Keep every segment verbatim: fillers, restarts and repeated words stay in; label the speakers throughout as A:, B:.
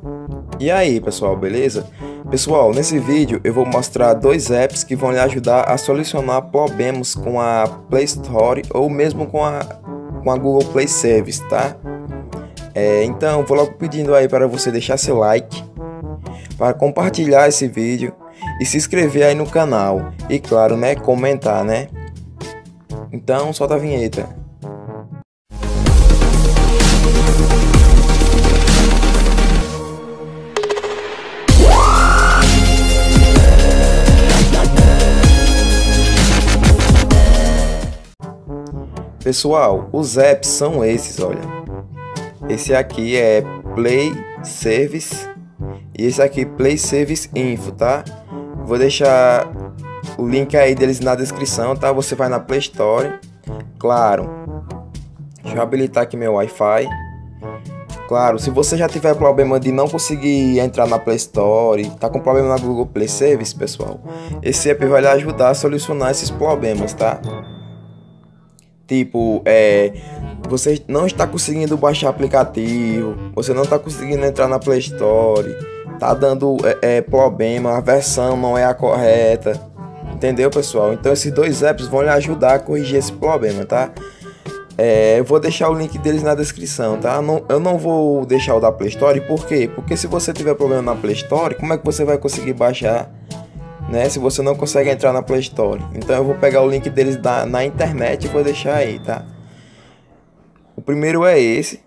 A: E aí pessoal, beleza? Pessoal, nesse vídeo eu vou mostrar dois apps que vão lhe ajudar a solucionar problemas com a Play Store ou mesmo com a, com a Google Play Service, tá? É, então vou logo pedindo aí para você deixar seu like, para compartilhar esse vídeo e se inscrever aí no canal e claro, né, comentar, né? Então solta a vinheta. Pessoal, os apps são esses, olha. Esse aqui é Play Service e esse aqui Play Service Info, tá? Vou deixar o link aí deles na descrição, tá? Você vai na Play Store. Claro. Deixa eu habilitar aqui meu Wi-Fi. Claro, se você já tiver problema de não conseguir entrar na Play Store, tá com problema na Google Play Service, pessoal, esse app vai lhe ajudar a solucionar esses problemas, tá? Tipo, é, você não está conseguindo baixar aplicativo, você não está conseguindo entrar na Play Store, tá dando é, é, problema, a versão não é a correta, entendeu, pessoal? Então esses dois apps vão lhe ajudar a corrigir esse problema, tá? É, eu vou deixar o link deles na descrição, tá? Não, eu não vou deixar o da Play Store, por quê? Porque se você tiver problema na Play Store, como é que você vai conseguir baixar, né, se você não consegue entrar na Play Store? Então eu vou pegar o link deles da, na internet e vou deixar aí, tá? O primeiro é esse.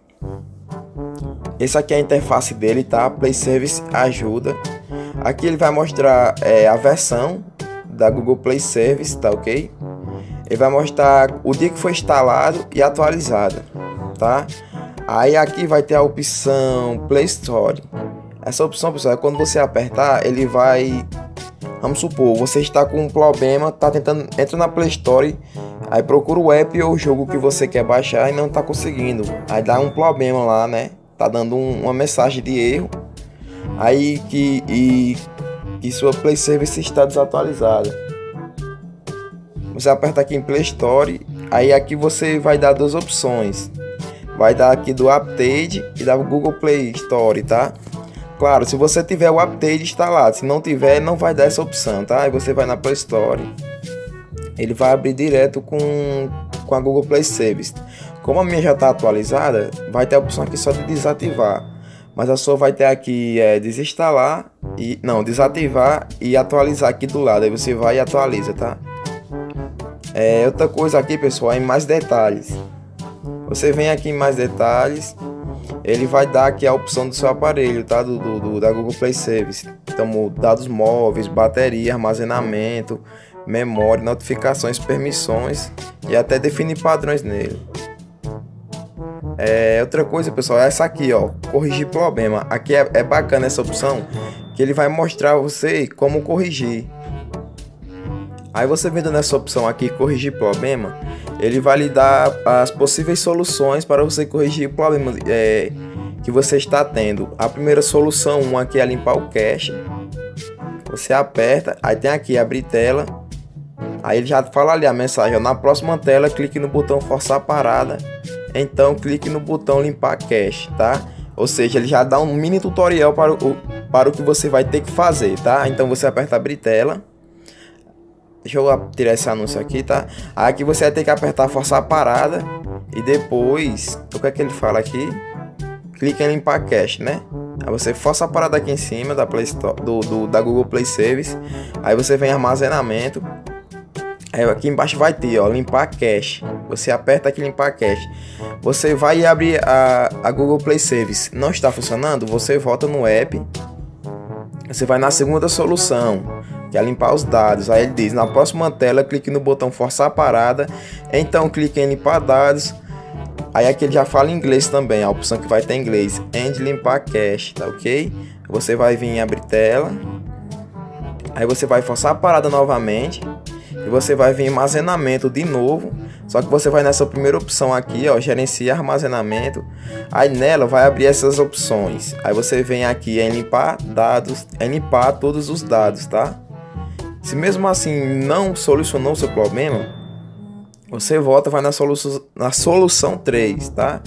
A: Esse aqui é a interface dele, tá? Play Service ajuda. Aqui ele vai mostrar é, a versão da Google Play Service, tá ok? Ele vai mostrar o dia que foi instalado e atualizado, tá? Aí aqui vai ter a opção Play Store. Essa opção, pessoal, é quando você apertar, ele vai... Vamos supor, você está com um problema, tá tentando, entra na Play Store, aí procura o app ou o jogo que você quer baixar e não está conseguindo. Aí dá um problema lá, né? Tá dando um, uma mensagem de erro, aí que, e, que sua Play Service está desatualizada. Você aperta aqui em Play Store, aí aqui você vai dar duas opções. Vai dar aqui do Update e da Google Play Store, tá? Claro, se você tiver o update instalado, se não tiver, não vai dar essa opção, tá? Aí você vai na Play Store, ele vai abrir direto com, com a Google Play Service. Como a minha já está atualizada, vai ter a opção aqui só de desativar, mas a sua vai ter aqui é, desinstalar, e não, desativar e atualizar aqui do lado, aí você vai e atualiza, tá? É, outra coisa aqui, pessoal, em mais detalhes, você vem aqui em mais detalhes, ele vai dar aqui a opção do seu aparelho, tá? Do, do, do da Google Play Service. Então, dados móveis, bateria, armazenamento, memória, notificações, permissões e até definir padrões nele. É, outra coisa, pessoal, é essa aqui, ó, corrigir problema. Aqui é, é bacana essa opção, que ele vai mostrar a você como corrigir. Aí você vendo nessa opção aqui, corrigir problema, ele vai lhe dar as possíveis soluções para você corrigir o problema é, que você está tendo. A primeira solução um aqui é limpar o cache. Você aperta, aí tem aqui abrir tela. Aí ele já fala ali a mensagem, ó, na próxima tela clique no botão forçar a parada. Então clique no botão limpar cache, tá? Ou seja, ele já dá um mini tutorial para o, para o que você vai ter que fazer, tá? Então você aperta abrir tela. Deixa eu tirar esse anúncio aqui, tá? Aqui você vai ter que apertar forçar a parada. E depois, o que é que ele fala aqui? Clique em limpar cache, né? Aí você força a parada aqui em cima da, Play Store, do, do, da Google Play Service. Aí você vem em armazenamento. Aí aqui embaixo vai ter, ó, limpar cache. Você aperta aqui limpar cache. Você vai abrir a, a Google Play Service. Não está funcionando? Você volta no app. Você vai na segunda solução, que é limpar os dados. Aí ele diz, na próxima tela clique no botão forçar a parada, então clique em limpar dados. Aí aqui ele já fala em inglês também, a opção que vai ter em inglês, and limpar cache, tá ok? Você vai vir em abrir tela, aí você vai forçar a parada novamente, e você vai vir em armazenamento de novo, só que você vai nessa primeira opção aqui, ó, gerenciar armazenamento. Aí nela vai abrir essas opções, aí você vem aqui em limpar dados, em limpar todos os dados, tá? Se mesmo assim não solucionou o seu problema, você volta, vai na solução, na solução três, tá?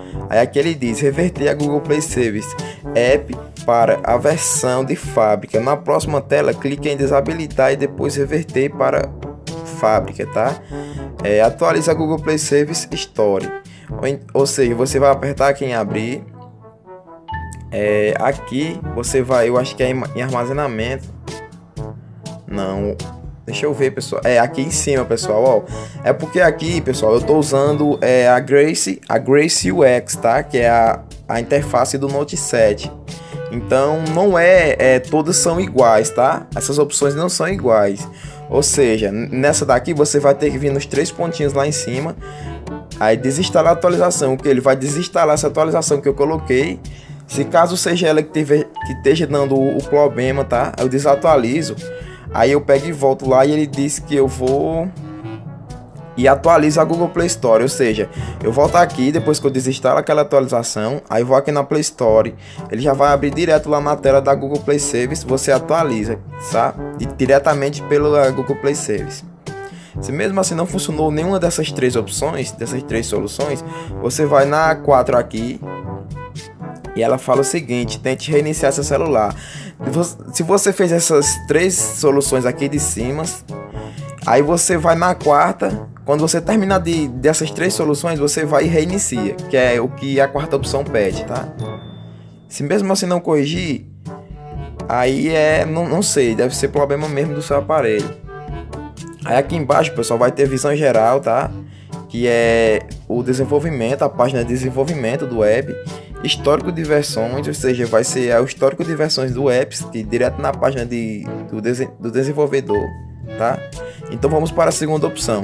A: Aí aqui ele diz reverter a Google Play Service App para a versão de fábrica. Na próxima tela, clique em desabilitar e depois reverter para fábrica, tá? É, atualiza a Google Play Service Store. Ou, ou seja, você vai apertar aqui em abrir. É, aqui você vai, eu acho que é em armazenamento. Não, deixa eu ver, pessoal. É aqui em cima, pessoal, ó. É porque aqui, pessoal, eu tô usando é, a Grace, a Grace U X, tá? Que é a, a interface do Note sete. Então, não é, é, todas são iguais, tá? Essas opções não são iguais. Ou seja, nessa daqui você vai ter que vir nos três pontinhos lá em cima. Aí desinstalar a atualização, que ele vai desinstalar essa atualização que eu coloquei. Se caso seja ela que, tiver, que esteja dando o, o problema, tá? Eu desatualizo. Aí eu pego e volto lá e ele diz que eu vou e atualizo a Google Play Store. Ou seja, eu volto aqui depois que eu desinstalo aquela atualização. Aí vou aqui na Play Store. Ele já vai abrir direto lá na tela da Google Play Service. Você atualiza, sabe? Diretamente pela Google Play Service. Se mesmo assim não funcionou nenhuma dessas três opções, dessas três soluções, você vai na quatro aqui. E ela fala o seguinte: tente reiniciar seu celular. Se você fez essas três soluções aqui de cima, aí você vai na quarta. Quando você terminar de, dessas três soluções, você vai e reinicia, que é o que a quarta opção pede, tá? Se mesmo assim não corrigir, aí é, não, não sei, deve ser problema mesmo do seu aparelho. Aí aqui embaixo, pessoal, vai ter visão geral, tá? Que é o desenvolvimento, a página de desenvolvimento do web. Histórico de versões, ou seja, vai ser o histórico de versões do apps, que direto na página de, do, de, do desenvolvedor, tá? Então vamos para a segunda opção.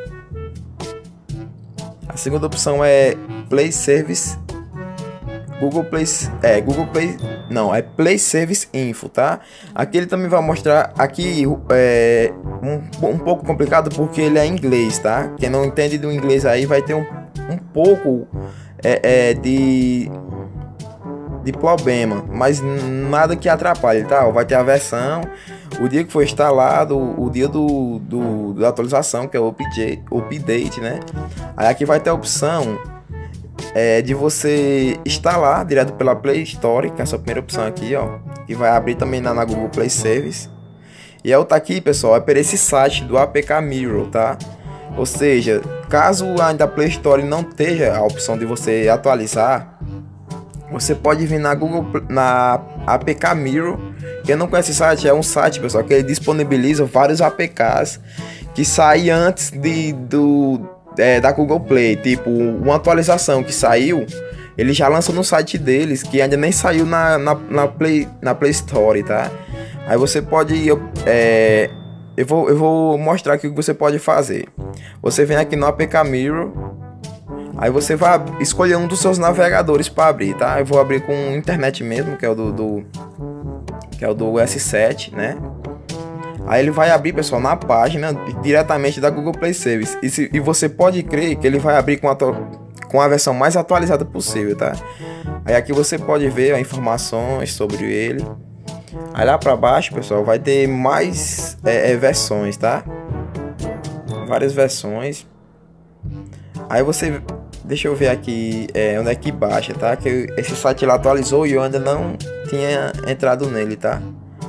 A: A segunda opção é Play Service Google Play, é Google Play, não, é Play Service Info, tá? Aqui ele também vai mostrar aqui é um, um pouco complicado porque ele é em inglês, tá? Quem não entende do inglês aí vai ter um, um pouco É, é, de, de problema, mas nada que atrapalhe, tá? Vai ter a versão, o dia que foi instalado, o dia do, do, da atualização, que é o update, update, né? Aí aqui vai ter a opção é, de você instalar direto pela Play Store, que é a sua primeira opção aqui, ó, que vai abrir também na, na Google Play Service. E a outra aqui, pessoal, é por esse site do A P K Mirror, tá? Ou seja, caso ainda a Play Store não tenha a opção de você atualizar, você pode vir na Google, na A P K Mirror. Quem não conhece esse site, é um site, pessoal, que ele disponibiliza vários A P Ks que saem antes de, do, é, da Google Play. Tipo, uma atualização que saiu, ele já lança no site deles, que ainda nem saiu na, na, na, Play, na Play Store, tá? Aí você pode... É, eu, vou, eu vou mostrar aqui o que você pode fazer. Você vem aqui no A P K Mirror. Aí você vai escolher um dos seus navegadores para abrir, tá? Eu vou abrir com internet mesmo, que é o do, do que é o do S sete, né? Aí ele vai abrir, pessoal, na página diretamente da Google Play Service. E, se, e você pode crer que ele vai abrir com a, com a versão mais atualizada possível, tá? Aí aqui você pode ver ó, informações sobre ele. Aí lá para baixo, pessoal, vai ter mais é, é, versões, tá? Várias versões. Aí você... Deixa eu ver aqui é, onde é que baixa, tá? Que esse site lá atualizou e eu ainda não tinha entrado nele, tá?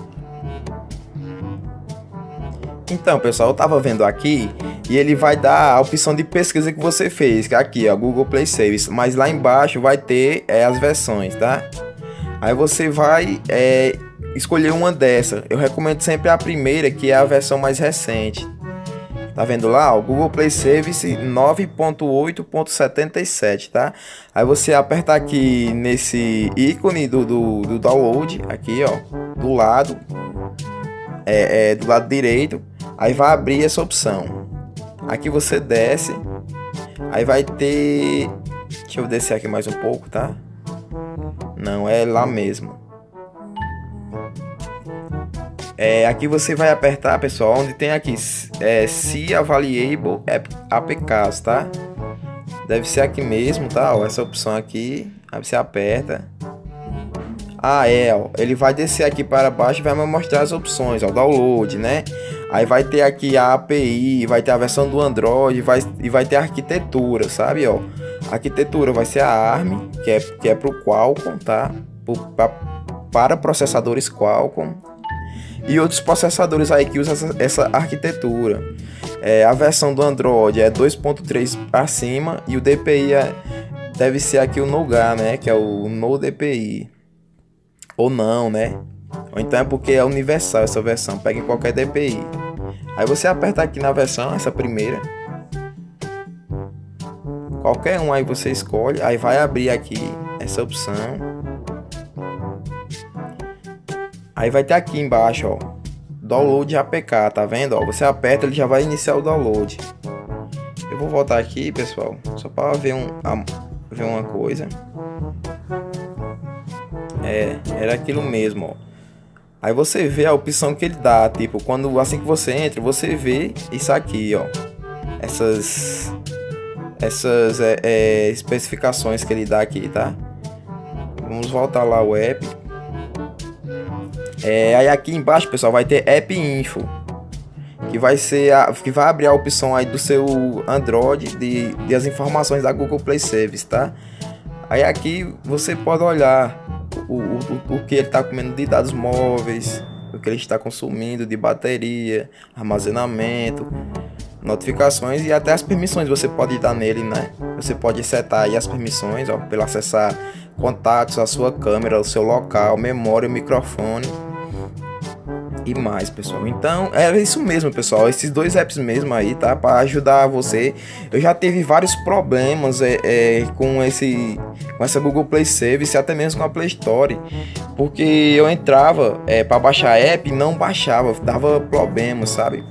A: Então, pessoal, eu tava vendo aqui e ele vai dar a opção de pesquisa que você fez, que é aqui, ó, Google Play Service. Mas lá embaixo vai ter é, as versões, tá? Aí você vai é, escolher uma dessa. Eu recomendo sempre a primeira, que é a versão mais recente. Tá vendo lá, o Google Play Service nove ponto oito ponto setenta e sete, tá? Aí você aperta aqui nesse ícone do, do, do download, aqui ó, do lado, é, é, do lado direito, aí vai abrir essa opção. Aqui você desce, aí vai ter, deixa eu descer aqui mais um pouco, tá? Não, é lá mesmo. É, aqui você vai apertar, pessoal, onde tem aqui é, See Available A P Ks, tá? Deve ser aqui mesmo, tá? Ó, essa opção aqui, aí você aperta. Ah, é, ó, ele vai descer aqui para baixo e vai me mostrar as opções, ó, download, né? Aí vai ter aqui a A P I, vai ter a versão do Android, vai, e vai ter a arquitetura, sabe, ó? A arquitetura vai ser a ARM, que é, que é para o Qualcomm, tá? Pro, pra, para processadores Qualcomm. E outros processadores aí que usam essa, essa arquitetura. É, a versão do Android é dois ponto três para cima e o D P I é, deve ser aqui o Nougat, né? Que é o No D P I. Ou não, né? Ou então é porque é universal essa versão. Pega em qualquer D P I. Aí você aperta aqui na versão, essa primeira. Qualquer um aí você escolhe. Aí vai abrir aqui essa opção. Aí vai ter aqui embaixo, ó, download A P K, tá vendo? Ó, você aperta, ele já vai iniciar o download. Eu vou voltar aqui, pessoal, só para ver, um, ver uma coisa. É, era aquilo mesmo, ó. Aí você vê a opção que ele dá, tipo, quando assim que você entra, você vê isso aqui, ó. Essas essas é, é, especificações que ele dá aqui, tá? Vamos voltar lá o app. É, aí aqui embaixo, pessoal, vai ter App Info, que vai ser a, que vai abrir a opção aí do seu Android de, de as informações da Google Play Service, tá? Aí aqui você pode olhar o, o, o que ele está comendo de dados móveis, o que ele está consumindo de bateria, armazenamento, notificações e até as permissões você pode dar nele, né? Você pode setar aí as permissões, ó, para acessar contatos, a sua câmera, o seu local, memória, microfone e mais, pessoal. Então é isso mesmo, pessoal, esses dois apps mesmo aí, tá, para ajudar você. Eu já tive vários problemas é, é, com esse com essa Google Play Service, até mesmo com a Play Store, porque eu entrava é, para baixar a app e não baixava, dava problema, sabe?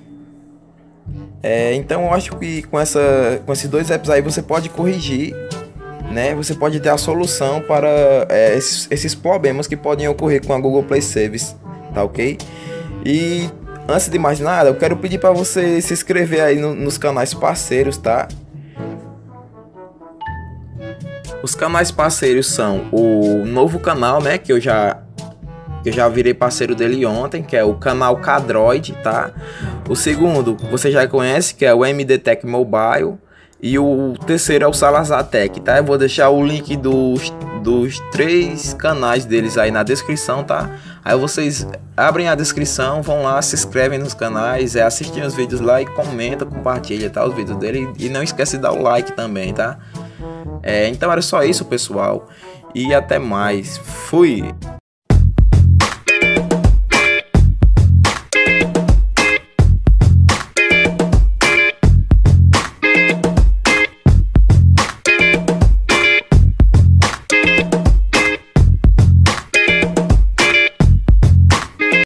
A: É, então eu acho que com essa com esses dois apps aí você pode corrigir, né? Você pode ter a solução para é, esses, esses problemas que podem ocorrer com a Google Play Service, tá ok? E antes de mais nada, eu quero pedir para você se inscrever aí no, nos canais parceiros, tá? Os canais parceiros são o novo canal, né? Que eu já eu já virei parceiro dele ontem, que é o canal Cadroid, tá? O segundo, você já conhece, que é o M D Tech Mobile. E o terceiro é o Salazar Tech, tá? Eu vou deixar o link dos, dos três canais deles aí na descrição, tá? Aí vocês abrem a descrição, vão lá, se inscrevem nos canais, é, assistem os vídeos lá e comenta, compartilha, tá? Os vídeos dele. E não esquece de dar o like também, tá? É, então era só isso, pessoal. E até mais. Fui!